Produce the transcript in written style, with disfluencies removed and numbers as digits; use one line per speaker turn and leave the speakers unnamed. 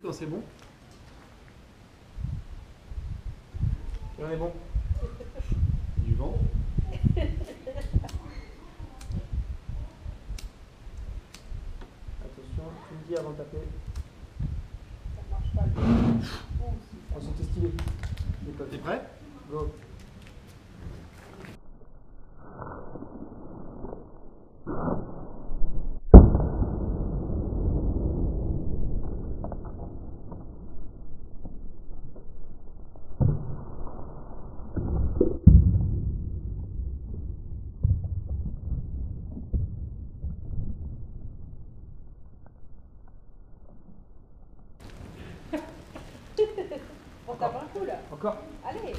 quand c'est bon.
Et on est bon.
Du vent.
Attention, tu me dis avant de taper.
Ça marche pas.
On s'est estimé.
T'es prêt?
Go.
On tape un coup là.
Encore.
Allez.